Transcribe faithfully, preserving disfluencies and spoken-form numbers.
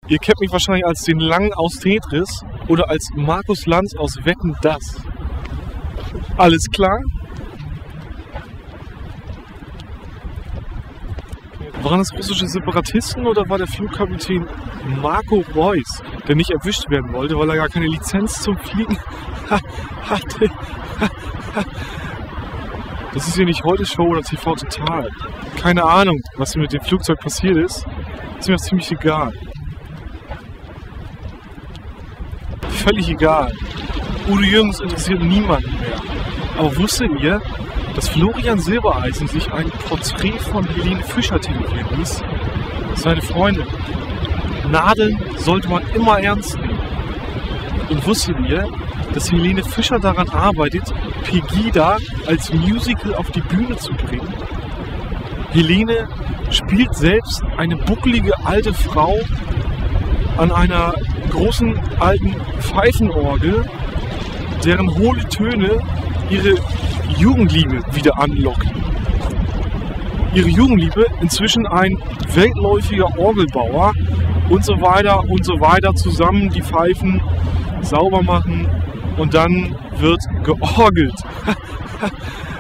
Ihr kennt mich wahrscheinlich als den Langen aus Tetris oder als Markus Lanz aus Wetten, dass. Alles klar? Waren das russische Separatisten oder war der Flugkapitän Marco Reus, der nicht erwischt werden wollte, weil er gar keine Lizenz zum Fliegen hatte? Das ist hier nicht Heute Show oder T V Total. Keine Ahnung, was mit dem Flugzeug passiert ist. Ist mir das ziemlich egal. Völlig egal. Udo Jürgens interessiert niemanden mehr. Aber wusstet ihr, dass Florian Silbereisen sich ein Porträt von Helene Fischer tätowieren ließ? Seine Freundin. Nadeln sollte man immer ernst nehmen. Und wusstet ihr, dass Helene Fischer daran arbeitet, Pegida als Musical auf die Bühne zu bringen? Helene spielt selbst eine buckelige alte Frau an einer großen alten Pfeifenorgel, deren hohle Töne ihre Jugendliebe wieder anlocken. Ihre Jugendliebe, inzwischen ein weltläufiger Orgelbauer und so weiter und so weiter, zusammen die Pfeifen sauber machen und dann wird georgelt.